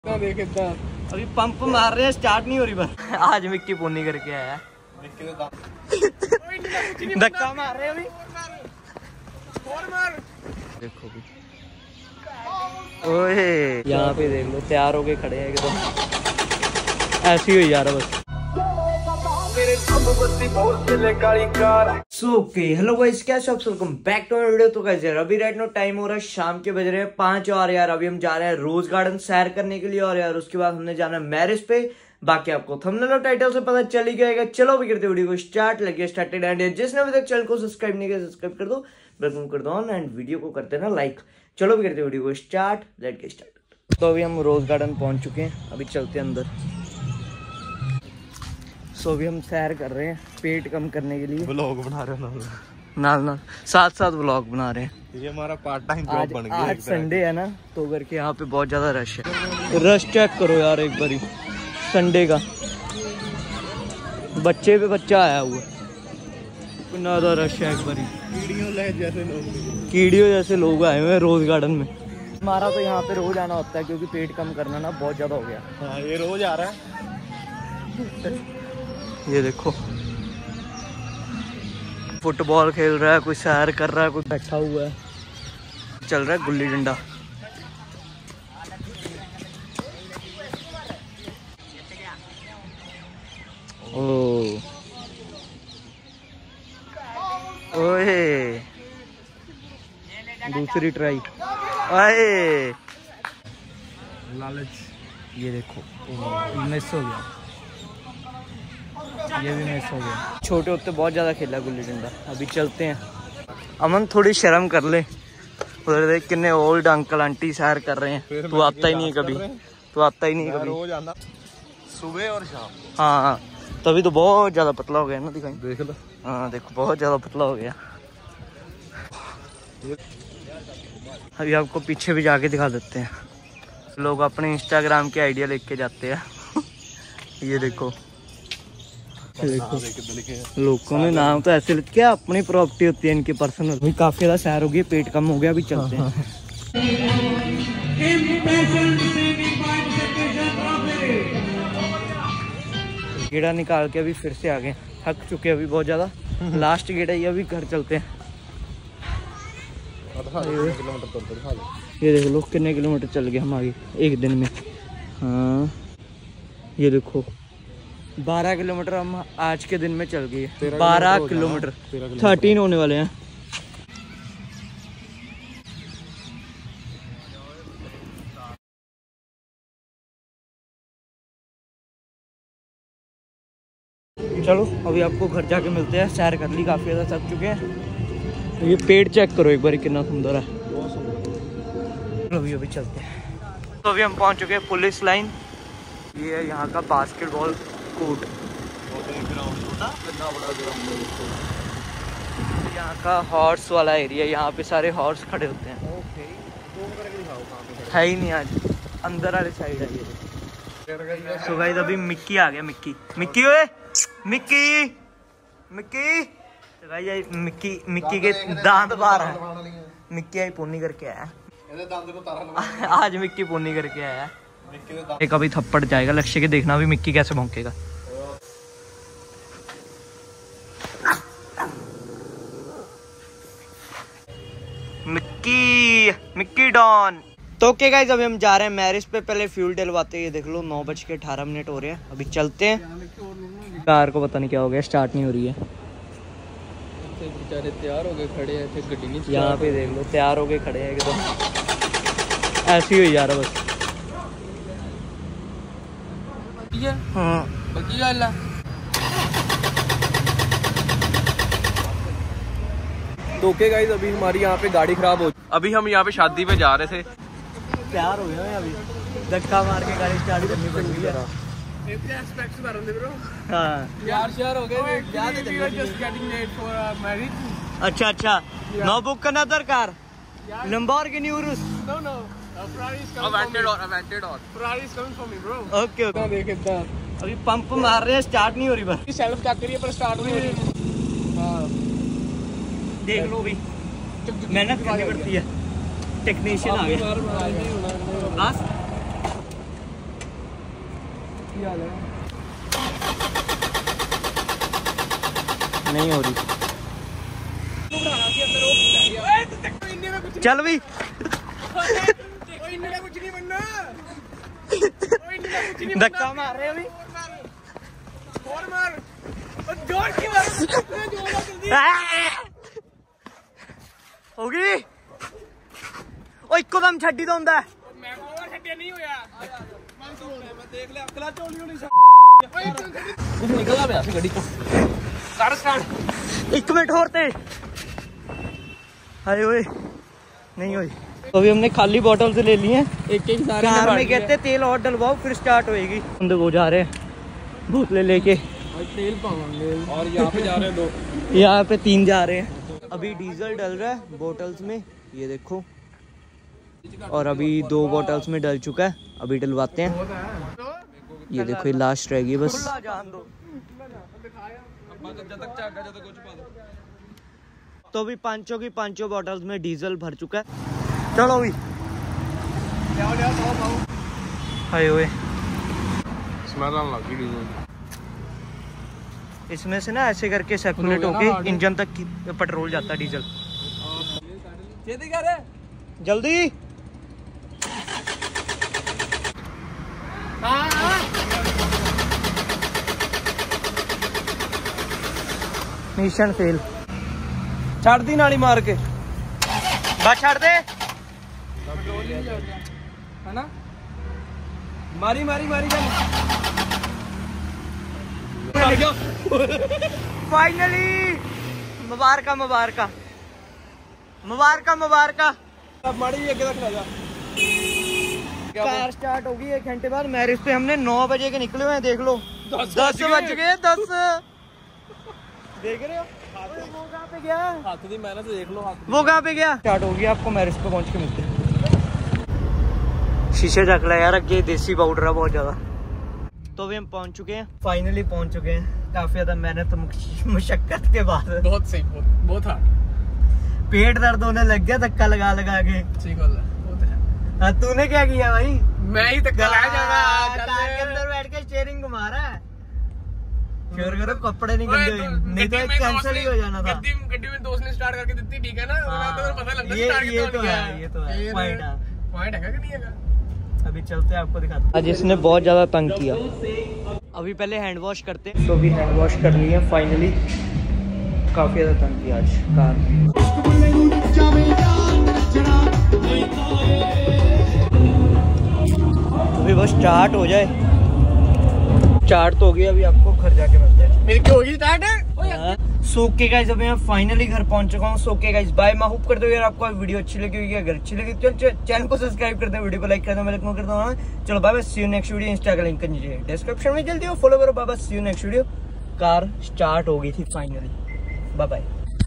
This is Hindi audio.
अभी पंप मार रहे हैं, स्टार्ट नहीं हो रही बस। आज मिक्की पोनी करके आया। धक्का मार रहे अभी। देखो भी ओए यहाँ पे देख लो, तैयार होके खड़े हैं एकदम। ऐसी हुई यार बस। सो ओके, हेलो गाइस, कैसे आप? Welcome back to video. तो गाइस यार अभी राइट नो टाइम हो रहा है शाम के, बज रहे हैं 5 और यार अभी हम जा रहे हैं रोज गार्डन सैर करने के लिए। और यार उसके बाद हमने जाना है मैरिज पे। बाकी आपको थंबनेल और टाइटल से पता चल ही जाएगा। चलो भी करते वीडियो को स्टार्ट। लगे स्टार्टेड एंड जिसने अभी तक चैनल को सब्सक्राइब नहीं किया सब्सक्राइब कर दो, बेल कर दो ऑन एंड वीडियो को करते ना लाइक। चलो भी करते वीडियो को स्टार्ट, लेट गेट स्टार्ट। तो अभी हम रोज गार्डन पहुंच चुके हैं, अभी चलते हैं अंदर। सो अभी हम सैर कर रहे हैं पेट कम करने के लिए। व्लॉग बना रहे हैं ना साथ साथ व्लॉग बना रहे हैं। ये हमारा पार्ट टाइम जॉब बन गया। आज संडे है ना, तो करके यहाँ पे बहुत ज्यादा रश है। रश चेक करो यार एक बारी, संडे का बच्चे पे बच्चा आया हुआ, इतना ज्यादा रश है। एक बारी कीड़ियों जैसे लोग आए हुए हैं रोज गार्डन में। हमारा तो यहाँ पे रोज आना होता है क्योंकि पेट कम करना ना बहुत ज्यादा हो गया। हाँ, ये रोज आ रहा है। ये देखो फुटबॉल खेल रहा है, कोई सैर कर रहा है, कोई बैठा हुआ है, चल रहा है गुल्ली डंडा। ओए दूसरी ट्राई। आए लालच, ये देखो मिस हो गया, ये भी मिस हो गया। छोटे होते बहुत ज्यादा खेला गुल्ली डंडा। अभी चलते हैं। अमन थोड़ी शर्म कर ले, उधर देख कितने ओल्ड अंकल आंटी सैर कर रहे हैं। तू आता ही नहीं है कभी, तू आता ही नहीं है कभी। रोज आना सुबह और शाम। हाँ तभी तो बहुत ज्यादा पतला हो गया ना, दिखाई देख लो। हाँ देखो बहुत ज्यादा पतला हो गया। अभी आपको पीछे भी जाके दिखा देते हैं। लोग अपने इंस्टाग्राम की आइडिया लेके जाते हैं। ये देखो लोगों ने नाम तो ऐसे लिख के, अपनी प्रॉपर्टी होती है इनकी पर्सनल। अभी काफी ज्यादा सैर हो गई, पेट कम हो गया, अभी चलते हैं। गेड़ा निकाल के अभी फिर से आ गए, थक चुके अभी बहुत ज्यादा। लास्ट गेड़ा ये, अभी घर चलते हैं। ये देख लो कितने किलोमीटर चल गए हम आगे एक दिन में। हाँ ये देखो 12 किलोमीटर हम आज के दिन में चल गए। 12 किलोमीटर 13 होने वाले हैं। चलो अभी आपको घर जाके मिलते हैं। सैर कर ली, काफी ज्यादा थक चुके हैं। तो ये पेड़ चेक करो एक बार कितना सुंदर है। अभी चलते हैं। तो अभी हम पहुंच चुके हैं पुलिस लाइन। ये है यहाँ का बास्केटबॉल कोर्ट। यहाँ का हॉर्स वाला एरिया, यहाँ पे सारे हॉर्स खड़े होते हैं। है ही नहीं आज, अंदर वाले साइड है ये। सो गाइस अभी मिक्की आ गया। मिक्की ओए मिक्की तो गाइस मिक्की के दांत बाहर है। मिक्की आई पोनी करके आया आज। मिक्की पोनी करके आया। एक अभी थप्पड़ जाएगा लक्ष्य के, देखना भी मिक्की कैसे भौंकेगा। Mickey don. तो ओके गाइस अभी हम जा रहे हैं मैरिज पे। पहले फ्यूल डलवाते हैं। ये देख लो 9:18 हो रहे हैं, अभी चलते हैं। कार को पता नहीं क्या हो गया, स्टार्ट नहीं हो रही है। बेचारे तैयार हो गए खड़े हैं, गड्डी नहीं। यहाँ पे देख लो तैयार हो गए खड़े हैं एकदम। ऐसी हुई यार बस। हाँ बाकी गल तो ओके गाइस अभी हमारी यहाँ पे गाड़ी खराब हो। अभी हम यहाँ पे शादी पे जा रहे थे, तैयार हो गए अभी। धक्का मार के गाड़ी स्टार्ट करनी पड़ रही है। हाँ अच्छा नो बुक करना दर कार लंबोर्गिनी उरुस। ओके अभी पंप मार रहे हैं, स्टार्ट नहीं हो रही बस। सेल्फ क्या करिए पर स्टार्ट नहीं हो रही। हाँ देख लो भी, मेहनत करनी पड़ती है। टेक्नीशियन आ गया। नहीं हो रही। चल भी धक्का मार रहे अभी। होगी ओ इको दम छड्डी तो हुंदा नहीं होया देख ले अकला चोली होनी निकला पिया सी गड्डी चों कर स्टार्ट। एक मिनट और ते हाय ओए नहीं हुई। तो अभी हमने खाली बॉटल से ले ली हैं एक एक सारे कार में कहते तेल और डलवाओ फिर स्टार्ट होएगी। हम तो वो जा रहे हैं बोतलें लेके तेल पावांगे और यहाँ पे जा रहे हैं दो यहाँ पे 3 जा रहे हैं। अभी डीजल डल रहा है बोटल्स में ये देखो और अभी 2 बॉटल्स में डल चुका है अभी डलवाते हैं। ये देखो ये लास्ट रहेगी बस। तो अभी 5 की 5 बॉटल्स में डीजल भर चुका है। चलो अभी हाय ओए स्मेल आने लगी डीजल। इसमें से ना ऐसे करके सर्कुलेट होके इंजन तक पेट्रोल जाता है डीजल। जल्दी मिशन फेल। छड़ दी नाली मार के बस छड़ दे है ना मारी मारी मारी फाइनली मुबारका मुबारका मुबारका मुबारका। अब मारी आगे रख जा। कार स्टार्ट होगी 1 घंटे बाद। मैरिज पे हमने 9 बजे के निकले हुए हैं देख लो 10 बज गए 10 देख रहे हो। वो कहाँ पे गया हाथ दी मेहनत देख लो वो कहाँ पे गया। स्टार्ट होगी आपको मैरिज पे पहुंच के मिलते हैं। शीशे चक ला यार ये देसी पाउडर है बहुत ज्यादा। तो अभी हम पहुंच चुके हैं फाइनली पहुंच चुके हैं काफी ज्यादा मेहनत मुशक्कत के बाद। बहुत सही बहुत हार्ड। पेट दर्द होने लग गया धक्का लगा लगा के। हाँ तूने क्या किया भाई। मैं ही धक्का लगा कार के अंदर बैठ के स्टीयरिंग घुमा रहा है। शेयर करो कपड़े नहीं गंदे नहीं तो कैंसिल ही हो जाना था। गड्डी में दोस्त ने स्टार्ट करके दी ठीक है ना। तो पता लगता है ये तो है पॉइंट है कि नहीं है। अभी चलते हैं आपको दिखाते हैं। आज इसने बहुत ज्यादा तंग किया। अभी पहले हैंड वॉश करते हैं। तो अभी हैंड वॉश कर लिए फाइनली। काफी ज्यादा तंग किया आज कार। अभी बस स्टार्ट हो जाए। स्टार्ट तो हो गई अभी आपको घर जाके मिलते हैं। मेरी क्यों होगी स्टार्ट है। सो के गाइस अभी मैं फाइनली घर पहुंच चुका हूँ। सो के गाइस बाय। मैं होप करते हो यार आपको वीडियो अच्छी लगी होगी। अगर अच्छी लगी तो चैनल को सब्सक्राइब कर दो वीडियो को लाइक कर दो। मैं करता हूँ। चलो bye bye see you next video. Insta का लिंक नीचे डिस्क्रिप्शन में जल्दी फॉलो करो। Bye bye see you next video. Car start हो गई थी फाइनली। Bye bye.